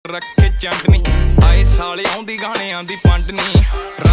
रखे चंडनी आए साले आउंदी गाणियां दी पंड नी।